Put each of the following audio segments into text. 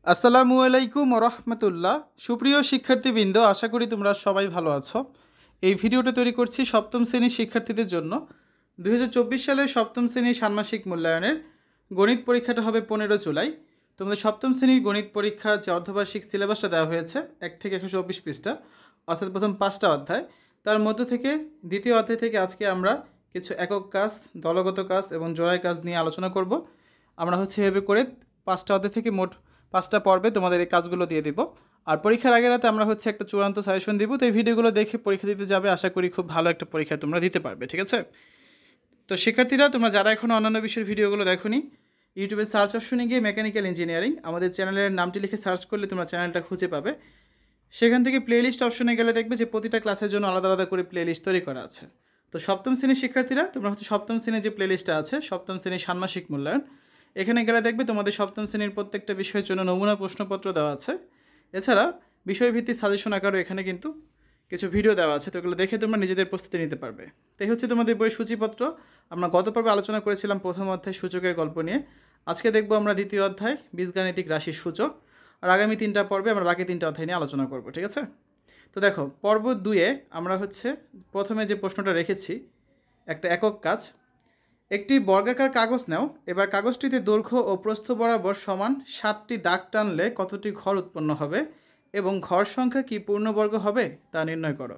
আসসালামু আলাইকুম রহমতুল্লাহ। সুপ্রিয় শিক্ষার্থীবৃন্দ, আশা করি তোমরা সবাই ভালো আছো। এই ভিডিওটা তৈরি করছি সপ্তম শ্রেণীর শিক্ষার্থীদের জন্য। 2024 সালের সপ্তম শ্রেণীর ষান্মাসিক মূল্যায়নের গণিত পরীক্ষাটা হবে 15 জুলাই। তোমাদের সপ্তম শ্রেণীর গণিত পরীক্ষার যে অর্ধবার্ষিক সিলেবাসটা দেওয়া হয়েছে 1 থেকে 124 পৃষ্ঠা, অর্থাৎ প্রথম 5টা অধ্যায়। তার মধ্য থেকে দ্বিতীয় অধ্যায় থেকে আজকে আমরা কিছু একক কাজ, দলগত কাজ এবং জোড়ায় কাজ নিয়ে আলোচনা করব। আমরা এভাবে করে 5টা অধ্যায় থেকে মোট 5টা পর্বে তোমাদের এই কাজগুলো দিয়ে দিব। আর পরীক্ষার আগের রাতে আমরা একটা চূড়ান্ত সাজেশন দিব। তো এই ভিডিওগুলো দেখে পরীক্ষা দিতে যাবে, আশা করি খুব ভালো একটা পরীক্ষা তোমরা দিতে পারবে, ঠিক আছে? তো শিক্ষার্থীরা, তোমরা যারা এখনও অন্যান্য বিষয়ের ভিডিওগুলো দেখোনি, ইউটিউবে সার্চ অপশনে গিয়ে মেকানিক্যাল ইঞ্জিনিয়ারিং আমাদের চ্যানেলের নামটি লিখে সার্চ করলে তোমরা চ্যানেলটা খুঁজে পাবে। সেখান থেকে প্লেলিস্ট অপশনে গেলে দেখবে যে প্রতিটা ক্লাসের জন্য আলাদা আলাদা করে প্লেলিস্ট তৈরি করা আছে। তো সপ্তম শ্রেণীর শিক্ষার্থীরা, তোমরা সপ্তম শ্রেণীর যে প্লেলিস্টটা আছে, সপ্তম শ্রেণীর ষান্মাসিক মূল্যায়ন, এখানে গেলে দেখবে তোমাদের সপ্তম শ্রেণীর প্রত্যেকটা বিষয়ের জন্য নমুনা প্রশ্নপত্র দেওয়া আছে। এছাড়া বিষয়ভিত্তিক সাজেশন আকারও এখানে কিন্তু কিছু ভিডিও দেওয়া আছে। তো এগুলো দেখে তোমরা নিজেদের প্রস্তুতি নিতে পারবে। তাই তোমাদের বই সূচিপত্র। আমরা গত পর্বে আলোচনা করেছিলাম প্রথম অধ্যায় সূচকের গল্প নিয়ে। আজকে দেখবো আমরা দ্বিতীয় অধ্যায় বীজগাণিতিক রাশির সূচক। আর আগামী 3টা পর্বে আমরা বাকি 3টা অধ্যায় নিয়ে আলোচনা করব, ঠিক আছে? তো দেখো, পর্ব 2-এ আমরা প্রথমে যে প্রশ্নটা রেখেছি, একটা একক কাজ। একটি বর্গাকার কাগজ নাও। এবার কাগজটিতে দৈর্ঘ্য ও প্রস্থ বরাবর সমান 7টি দাগ টানলে কতটি ঘর উৎপন্ন হবে এবং ঘর সংখ্যা কি পূর্ণবর্গ হবে তা নির্ণয় করো।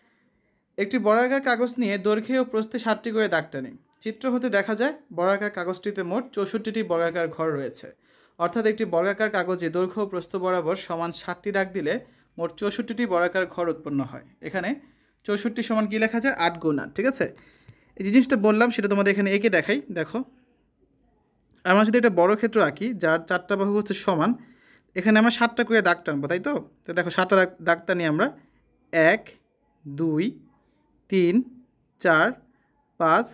একটি বর্গাকার কাগজ নিয়ে দৈর্ঘ্যে ও প্রস্থে 7টি করে দাগ টানি। চিত্র হতে দেখা যায় বর্গাকার কাগজটিতে মোট 64টি বর্গাকার ঘর রয়েছে। অর্থাৎ একটি বর্গাকার কাগজে দৈর্ঘ্য ও প্রস্থ বরাবর সমান 7টি দাগ দিলে মোট 64টি বর্গাকার ঘর উৎপন্ন হয়। এখানে 64 সমান কী লেখা যায়? 8 গুণ 8, ঠিক আছে? এই জিনিসটা বললাম সেটা তোমাদের এখানে এঁকে দেখাই। দেখো, আমরা যদি একটা বড় ক্ষেত্র আঁকি যার 4টা বাহু সমান, এখানে আমরা 7টা করে দাগ টানবো, তাই তো? তো দেখো, 7টা দাগ টানি আমরা। 1, 2, 3, 4, 5,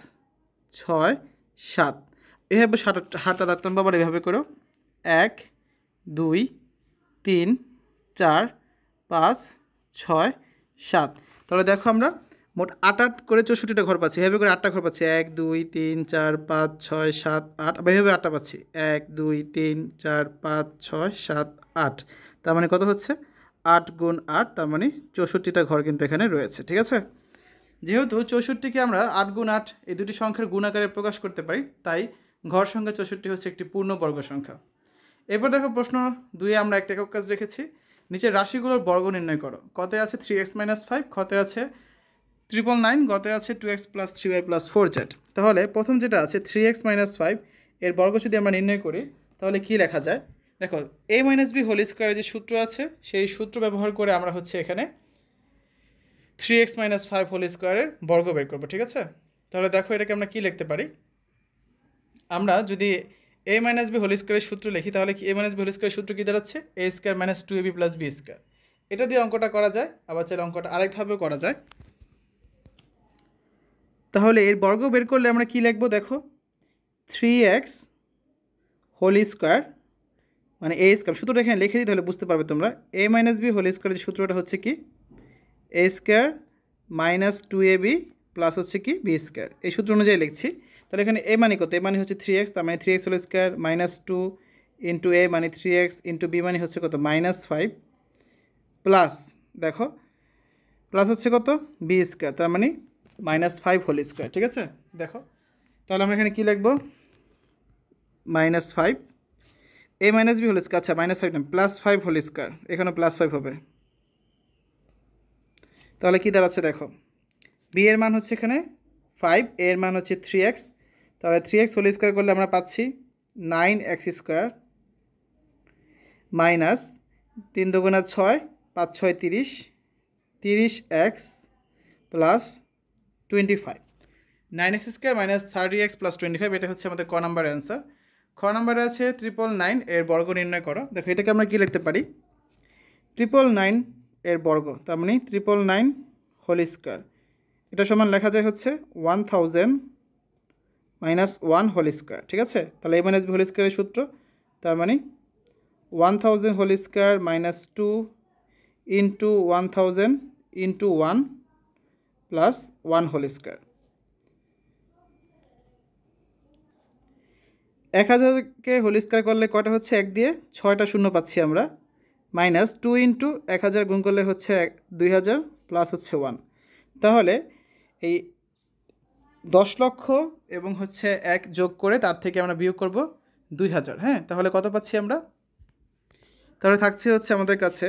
6, 7। এভাবে 7টা দাগ টানবো। আবার এভাবে করো। 1, 2, 3, 4, 5, 6, 7। তাহলে দেখো, আমরা মোট 8 করে 64টা ঘর পাচ্ছি। এভাবে করে 8টা ঘর পাচ্ছি। 1, 2, 3, 4, 5, 6, 7, 8। আবার এভাবে 8টা পাচ্ছি। 1, 2, 3, 4, 5, 6, 7, 8। তার মানে কত হচ্ছে? 8 গুণ 8, তার মানে 64টা ঘর কিন্তু এখানে রয়েছে, ঠিক আছে? যেহেতু 64কে আমরা 8 গুণ 8 এই দুটি সংখ্যার গুণ আকারে প্রকাশ করতে পারি, তাই ঘর সংখ্যা 64 হচ্ছে একটি পূর্ণবর্গ সংখ্যা। এরপর দেখো, প্রশ্ন 2-এ আমরা একটা একক কাজ রেখেছি। নিচের রাশিগুলোর বর্গ নির্ণয় করো। কতে আছে 3x - 5, খতে আছে 999, গতে আছে 2x + 3y + 4z। তাহলে প্রথম যেটা আছে 3x - 5, এর বর্গ যদি আমরা নির্ণয় করি তাহলে কি লেখা যায়? দেখো, a - b হোল স্কোয়ারের যে সূত্র আছে সেই সূত্র ব্যবহার করে আমরা এখানে 3x - 5 হোল স্কোয়ারের বর্গ বের করবো, ঠিক আছে? তাহলে দেখো, এটাকে আমরা কি লিখতে পারি? আমরা যদি a - b হোল স্কোয়ারের সূত্র লিখি তাহলে কি a - b হোল স্কোয়ারের সূত্র কী দাঁড়াচ্ছে? a² - 2ab + b²। এটা দিয়ে অঙ্কটা করা যায়। আবার চাইলে অঙ্কটা আরেকভাবেও করা যায়। তাহলে এর বর্গ বের করলে আমরা কি লিখবো? দেখো, 3x হোল স্কোয়ার মানে a স্কোয়ার। সূত্রটা এখানে লিখে দিই, তাহলে বুঝতে পারবে তোমরা। a - b হোল স্কোয়ারের সূত্রটা হচ্ছে কি? a² - 2ab প্লাস কি? b²। এই সূত্র অনুযায়ী লিখছি। তাহলে এখানে a মানে কত? a মানে হচ্ছে 3x, তার মানে 3x whole square -2 into a মানে 3x ইন্টু b মানে হচ্ছে কত? -5 প্লাস, দেখো, প্লাস হচ্ছে কত? b², তার মানে -5 হোল স্কোয়ার, ঠিক আছে? দেখো, তাহলে আমরা এখানে কী লিখবো? -5 a - b হোল স্কোয়ার। আচ্ছা, -5 না, +5 হোল স্কোয়ার। এখানে +5 হবে। তাহলে কী দাঁড়াচ্ছে? দেখো, b এর মান হচ্ছে এখানে 5, a এর মান হচ্ছে 3x। তাহলে 3x হোল স্কোয়ার করলে আমরা পাচ্ছি 9x² মাইনাস 3 দুগুণা 6, 5 6 30, 30x প্লাস 25। 9x² - 30x + 25, এটা হচ্ছে আমাদের ক নাম্বার অ্যান্সার। খ নাম্বারে আছে 999, এর বর্গ নির্ণয় করো। দেখো, এটাকে আমরা কি লিখতে পারি? 999 এর বর্গ, তার মানে 999 হোল স্কোয়ার। এটা সমান লেখা যায় 1000 - 1 হোল স্কোয়ার, ঠিক আছে? তাহলে a - b হোল স্কোয়ারের সূত্র, তার মানে 1000 whole square -2 into 1000 into 1 plus 1 whole square. 1000কে হোল স্কোয়ার করলে কয়টা হচ্ছে 1 দিয়ে 6টা শূন্য পাচ্ছি আমরা, মাইনাস 2 ইন্টু 1000 গুণ করলে হচ্ছে 2000 প্লাস হচ্ছে 1। তাহলে এই 10 লক্ষ এবং হচ্ছে 1 যোগ করে তার থেকে আমরা বিয়োগ করব 2000। হ্যাঁ, তাহলে কত পাচ্ছি আমরা? তাহলে থাকছে হচ্ছে আমাদের কাছে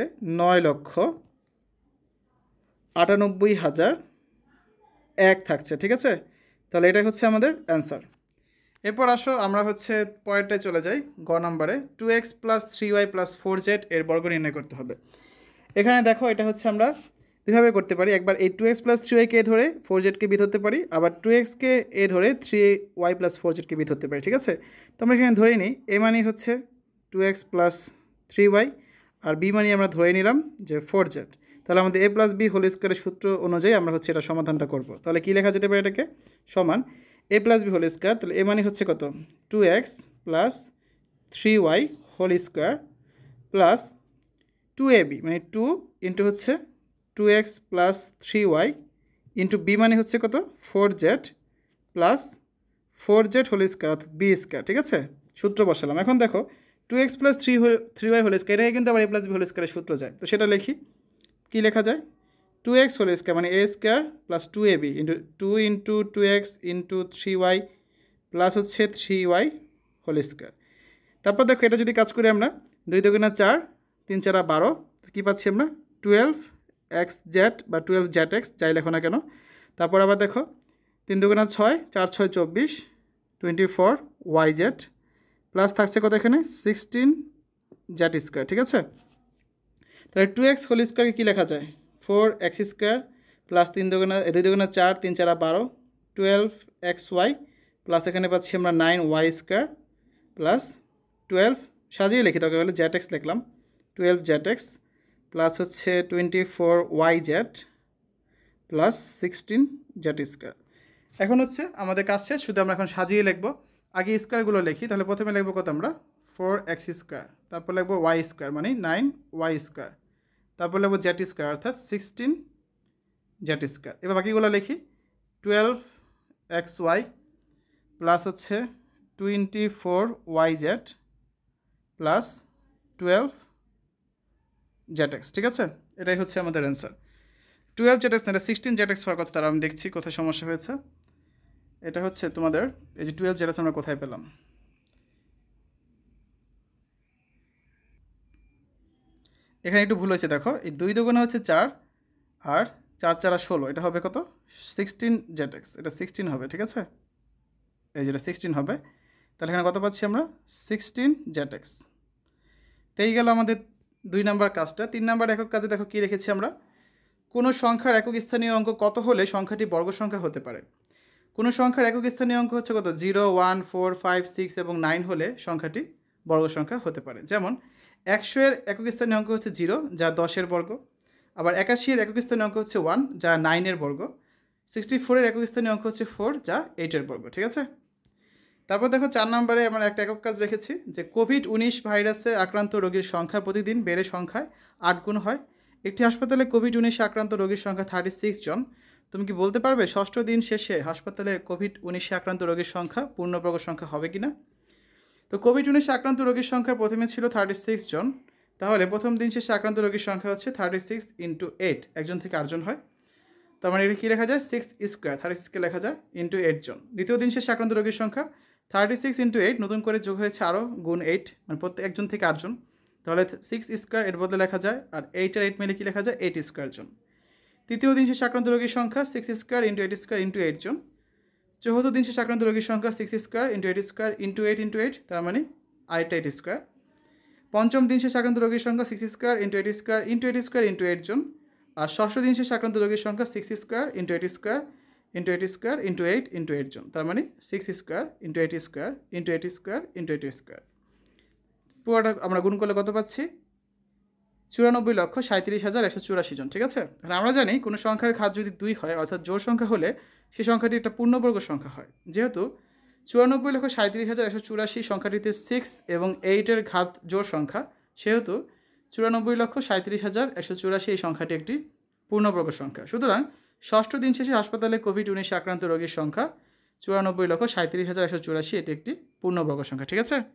9,98,001 থাকছে। ঠিক আছে, তাহলে এটা হচ্ছে আমাদের অ্যান্সার। এরপর আসো আমরা হচ্ছে পরেরটায় চলে যাই, গ নাম্বারে 2x plus 3y plus 4z এর বর্গ নির্ণয় করতে হবে। এখানে দেখো এটা হচ্ছে আমরা দুইভাবে করতে পারি। একবার এই 2x প্লাস 3yকে ধরে 4zকে বিয়ে ধরতে পারি, আবার 2xকে এ ধরে 3y প্লাস 4zকে বিয়ে ধরতে পারি। ঠিক আছে, তো আমরা এখানে ধরে নিই a মানে হচ্ছে 2x প্লাস 3y আর b মানে আমরা ধরে নিলাম যে 4z। তাহলে আমাদের a প্লাস b হোল স্কোয়ারের সূত্র অনুযায়ী আমরা হচ্ছে এটা সমাধানটা করব। তাহলে কী লেখা যেতে পারে এটাকে? সমান a plus b whole square, তাহলে a মানে হচ্ছে কত? 2x plus 3y whole square plus 2ab মানে 2 ইন্টু হচ্ছে 2x plus 3y into b মানে হচ্ছে কত? 4z plus 4z whole square অর্থাৎ b স্কোয়ার। ঠিক আছে, সূত্র বসালাম। এখন দেখো 2x plus 3y whole square, এটাকে কিন্তু আবার a প্লাস b হোল স্কোয়ারের সূত্র যায়, তো সেটা লিখি। কী লেখা যায়? 2x হোল স্কোয়ার মানে a square plus 2ab into 2 into 2x into 3y plus হচ্ছে 3y হোল স্কোয়ার। তারপর দেখো এটা যদি কাজ করি আমরা, 2 দুগুণে 4, 3 4 12, কী পাচ্ছি আমরা? 12xz বা 12zx যাই লেখো না কেন। তারপর আবার দেখো 3 দুগুণে 6, 4 6 24, 24yz প্লাস থাকছে কত এখানে? 16z square. ঠিক আছে, তাহলে 2x হোল স্কোয়ারকে কী লেখা যায়? 4x স্কোয়ার প্লাস 2 দুগুণে 4, 3 4 12, 12xy প্লাস এখানে পাচ্ছি আমরা 9y স্কোয়ার প্লাস 12, সাজিয়ে লিখি তবে বলে zx লিখলাম, 12zx প্লাস হচ্ছে 24yz প্লাস 16z স্কোয়ার। এখন হচ্ছে আমাদের কাজ শেষ, শুধু আমরা এখন সাজিয়ে লিখবো। আগে স্কোয়ারগুলো লিখি, তাহলে প্রথমে লিখবো কত আমরা? 4x স্কোয়ার, তারপর লিখবো y স্কোয়ার মানে 9y স্কোয়ার, তারপর লিখবো z স্কোয়ার অর্থাৎ 16z স্কোয়ার। এবার বাকিগুলো লিখি, 12xy প্লাস হচ্ছে 24yz প্লাস 12zx। ঠিক আছে, এটাই হচ্ছে আমাদের অ্যান্সার। 12zx না, এটা 16zx হওয়ার কথা, তারা আমি দেখছি কোথায় সমস্যা হয়েছে। এটা হচ্ছে তোমাদের এই যে 12zx আমরা কোথায় পেলাম? এখানে একটু ভুল হয়েছে, দেখো এই 2 দুগুণে হচ্ছে 4 আর 4 4 16, এটা হবে কত? 16zx, এটা 16 হবে। ঠিক আছে, এই যেটা 16 হবে, তাহলে এখানে কত পাচ্ছি আমরা? 16zx। তো এই গেল আমাদের 2 নাম্বার কাজটা। 3 নাম্বার একক কাজে দেখো কী রেখেছি আমরা, কোনো সংখ্যার একক স্থানীয় অঙ্ক কত হলে সংখ্যাটি বর্গ সংখ্যা হতে পারে। কোনো সংখ্যার একক স্থানীয় অঙ্ক হচ্ছে কত? 0 1 4 5 6 এবং 9 হলে সংখ্যাটি বর্গ সংখ্যা হতে পারে। যেমন 100 এর একক স্থানীয় অঙ্ক হচ্ছে 0 যা 10 এর বর্গ, আবার 81 এর একক স্থানীয় অঙ্ক হচ্ছে 1 যা 9 এর বর্গ, 64 এর একক স্থানীয় অঙ্ক হচ্ছে 4 যা 8 এর বর্গ। ঠিক আছে, তারপর দেখো 4 নম্বরে আমরা একটা একক কাজ রেখেছি যে কোভিড-19 ভাইরাসে আক্রান্ত রোগীর সংখ্যা প্রতিদিন বেড়ে সংখ্যায় 8 গুণ হয়। একটি হাসপাতালে কোভিড-19 আক্রান্ত রোগীর সংখ্যা 36 জন। তুমি কি বলতে পারবে ষষ্ঠ দিন শেষে হাসপাতালে কোভিড-19 আক্রান্ত রোগীর সংখ্যা পূর্ণবর্গ সংখ্যা হবে কিনা? তো কোভিড-19 আক্রান্ত রোগীর সংখ্যা প্রথমে ছিল 36 জন, তাহলে প্রথম দিন শেষে আক্রান্ত রোগীর সংখ্যা হচ্ছে 36 ইন্টু 8, একজন থেকে 8 জন হয়। তার মানে এটা কী লেখা যায়? 6 স্কোয়ার, 36কে লেখা যায় ইন্টু 8 জন। দ্বিতীয় দিন শেষে আক্রান্ত রোগীর সংখ্যা 36 ইন্টু 8, নতুন করে যোগ হয়েছে আরও গুণ 8, মানে প্রত্যেক একজন থেকে 8 জন, তাহলে 6 স্কোয়ার এর বদলে লেখা যায়, আর 8 আর 8 মিলে কী লেখা যায়? 8 স্কোয়ার জন। তৃতীয় দিন শেষে আক্রান্ত রোগীর সংখ্যা 6 স্কোয়ার ইন্টু 8 স্কোয়ার ইন্টু 8 জন। চতুর্থ দিন শেষে আক্রান্ত রোগীর সংখ্যা 6 square into 8 square into 8 into 8, তার মানে 8 স্কোয়ার। পঞ্চম দিন শেষে আক্রান্ত রোগীর সংখ্যা 6 square into 8 square into 8 square into 8 জন। আর ষষ্ঠ দিন শেষে আক্রান্ত রোগীর সংখ্যা 6 square into 8 square into 8 square into 8 into 8 জন, তার মানে 6 square into 8 square into 8 square into 8 square. পুরোটা আমরা গুণ করলে কত পাচ্ছি? 94,37,184 জন। ঠিক আছে, আর আমরা জানি কোনো সংখ্যার ঘাত যদি 2 হয় অর্থাৎ জোড় সংখ্যা হলে সেই সংখ্যাটি একটা পূর্ণবর্গ সংখ্যা হয়। যেহেতু 94,37,184 সংখ্যাটিতে 6 এবং 8 এর ঘাত জোড় সংখ্যা, সেহেতু 94,37,184 এই সংখ্যাটি একটি পূর্ণবর্গ সংখ্যা। সুতরাং ষষ্ঠ দিন শেষে হাসপাতালে কোভিড-19 আক্রান্ত রোগীর সংখ্যা 94,37,184, এটি একটি পূর্ণবর্গ সংখ্যা। ঠিক আছে,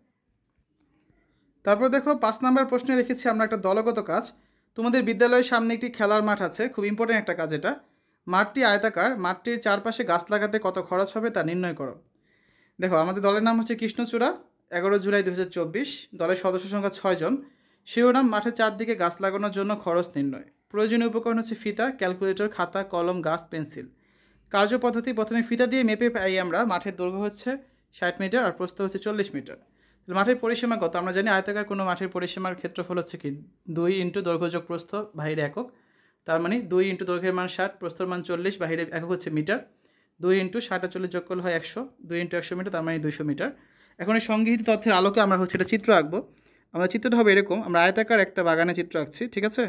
তারপর দেখো 5 নম্বর প্রশ্নে রেখেছি আমরা একটা দলগত কাজ। তোমাদের বিদ্যালয়ের সামনে একটি খেলার মাঠ আছে, খুব ইম্পর্টেন্ট একটা কাজ এটা। মাঠটি আয়তাকার, মাঠটির চারপাশে গাছ লাগাতে কত খরচ হবে তা নির্ণয় করো। দেখো আমাদের দলের নাম হচ্ছে কৃষ্ণচূড়া, 11 জুলাই 2024। দলের সদস্য সংখ্যা 6 জন। শিরোনাম মাঠের চারদিকে গাছ লাগানোর জন্য খরচ নির্ণয়। প্রয়োজনীয় উপকরণ হচ্ছে ফিতা, ক্যালকুলেটর, খাতা, কলম, গাছ, পেন্সিল। কার্যপদ্ধতি, প্রথমে ফিতা দিয়ে মেপে পাই আমরা মাঠের দৈর্ঘ্য হচ্ছে 60 মিটার আর প্রস্থ হচ্ছে 40 মিটার। মাঠের পরিসীমা কত? আমরা জানি আয়তাকার কোনো মাঠের পরিসীমার ক্ষেত্রফল হচ্ছে কি 2 ইন্টু দৈর্ঘ্য যোগ প্রস্থ বাহিরে একক। তার মানে 2 ইন্টু দৈর্ঘ্যের মান 60, প্রস্থর মান 40, বাহিরে একক হচ্ছে মিটার। 2 ইন্টু 60 আর 40 যোগ করলে হয় 100, 2 ইন্টু 100 মিটার, তার মানে 200 মিটার। এখন এই সংগৃহীত তথ্যের আলোকে আমরা হচ্ছে এটা চিত্র আঁকবো। আমরা চিত্রটা হবে এরকম, আমরা আয়তাকার একটা বাগানের চিত্র আঁকছি। ঠিক আছে,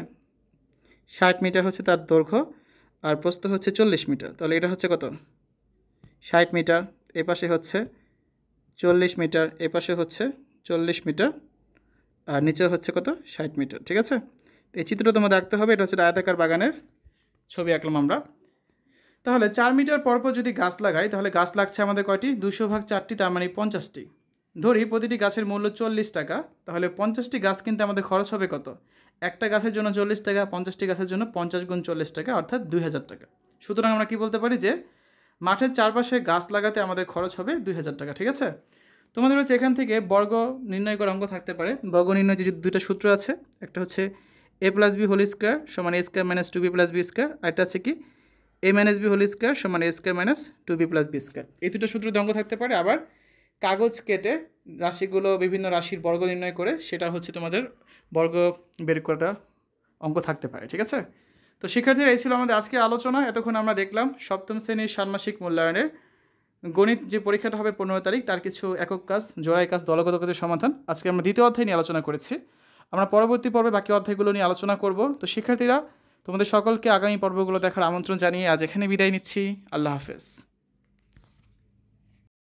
60 মিটার হচ্ছে তার দৈর্ঘ্য আর প্রস্থ হচ্ছে 40 মিটার। তাহলে এটা হচ্ছে কত? 60 মিটার, এ পাশে হচ্ছে 40 মিটার, এ পাশে হচ্ছে 40 মিটার, আর নিচে হচ্ছে কত? 60 মিটার। ঠিক আছে, তো এই চিত্রটা তোমাদের আঁকতে হবে। এটা হচ্ছে আয়তাকার বাগানের ছবি আঁকলাম আমরা। তাহলে 4 মিটার পরপর যদি গাছ লাগাই তাহলে গাছ লাগছে আমাদের কয়টি? 200 ভাগ 4টি, তার মানে 50টি। ধরি প্রতিটি গাছের মূল্য 40 টাকা, তাহলে 50টি গাছ কিনতে আমাদের খরচ হবে কত? একটা গাছের জন্য 40 টাকা, 50টি গাছের জন্য 50 গুণ 40 টাকা, অর্থাৎ 2000 টাকা। সুতরাং আমরা কি বলতে পারি যে মাঠের চারপাশে গাছ লাগাতে আমাদের খরচ হবে 2000 টাকা। ঠিক আছে, তোমাদের হচ্ছে এখান থেকে বর্গ নির্ণয় করার অঙ্ক থাকতে পারে। বর্গ নির্ণয় যে দুইটা সূত্র আছে, একটা হচ্ছে a plus b whole square সমান a square minus 2b plus b square, আর একটা আছে কি a minus b whole square সমান a square minus 2b plus b square. এই দুটো সূত্র দিয়ে অঙ্ক থাকতে পারে। আবার কাগজ কেটে রাশিগুলো, বিভিন্ন রাশির বর্গ নির্ণয় করে সেটা হচ্ছে তোমাদের বর্গ বের করাটা অঙ্ক থাকতে পারে। ঠিক আছে, তো শিক্ষার্থীরা এই ছিল আমাদের আজকে আলোচনা। এতক্ষণ আমরা দেখলাম সপ্তম শ্রেণীর ষান্মাসিক মূল্যায়নের গণিত যে পরীক্ষাটা হবে 15 তারিখ, তার কিছু একক কাজ, জোড়াই কাজ, দলগত কাজের সমাধান। আজকে আমরা দ্বিতীয় অধ্যায় নিয়ে আলোচনা করেছি। আমরা পরবর্তী পর্বে বাকি অধ্যায়গুলো নিয়ে আলোচনা করব। তো শিক্ষার্থীরা, তোমাদের সকলকে আগামী পর্বগুলো দেখার আমন্ত্রণ জানিয়ে আজ এখানে বিদায় নিচ্ছি। আল্লাহ হাফেজ।